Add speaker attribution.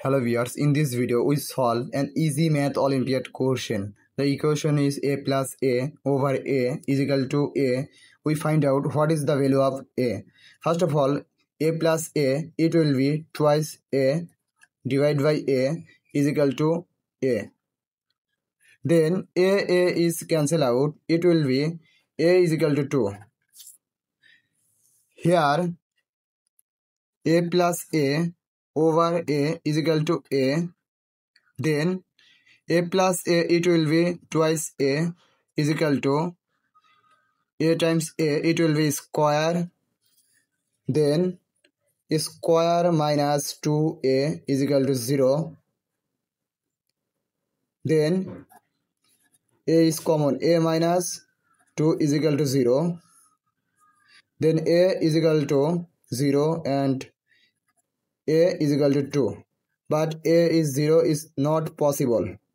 Speaker 1: Hello viewers, in this video we solve an easy math Olympiad question. The equation is a plus a over a is equal to a. We find out what is the value of a. First of all, a plus a, it will be twice a divided by a is equal to a. Then a is cancelled out, it will be a is equal to 2. Here a plus a over a is equal to a. Then a plus a, it will be twice a is equal to a times a, it will be square. Then square minus 2a is equal to 0. Then a is common, a minus 2 is equal to 0. Then a is equal to 0 and a is equal to 2. But a is 0 is not possible.